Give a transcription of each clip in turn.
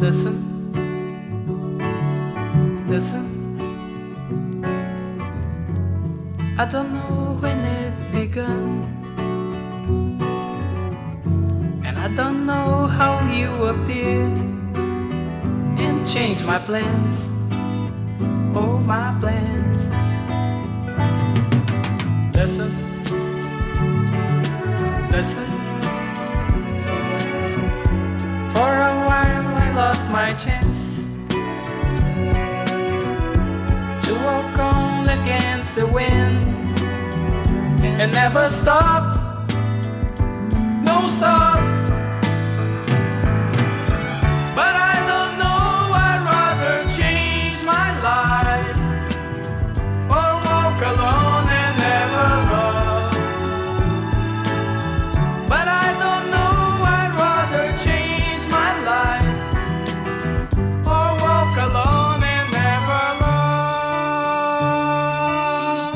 Listen, listen. I don't know when it begun, and I don't know how you appeared and changed my plans, oh my plans. Listen, listen. For a while I lost my chance to walk on against the wind and never stop, no stops. But I don't know, I'd rather change my life or walk alone and never love. But I don't know, I'd rather change my life or walk alone and never love.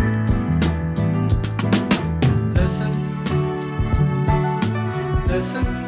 Listen,